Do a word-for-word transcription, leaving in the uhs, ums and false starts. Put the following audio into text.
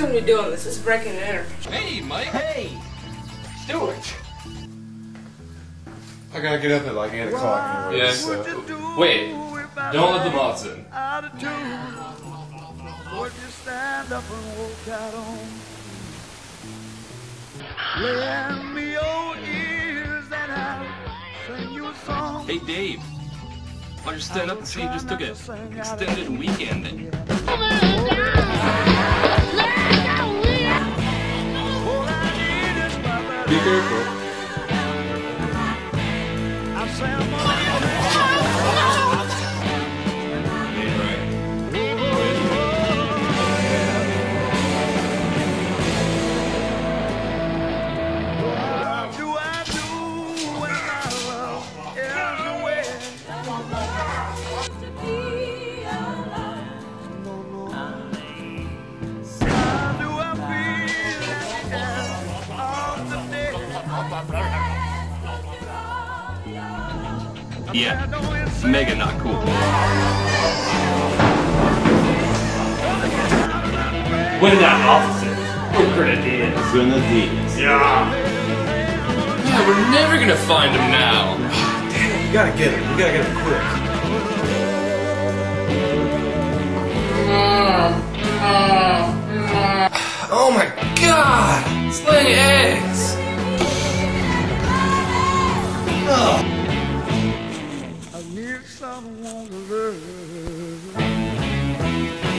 shouldn't be doing this. This is breaking and enter. Hey, Mike. Hey. Stuart. I gotta get up at like eight o'clock anyway. Yeah. So. Wait. Don't let the moths in. Would you stand up and walk out on? Lend me your ears and I'll sing you a song. Hey, Dave. Why don't you stand up and say you just took an extended weekend? Be careful. Yeah, mega not cool. When that officer, we're grenadiers. Grenadiers. Yeah. Yeah, we're never gonna find him now. Damn it, you gotta get him. You gotta get him quick. Oh my god! It's laying eggs! Ugh. I need someone to love.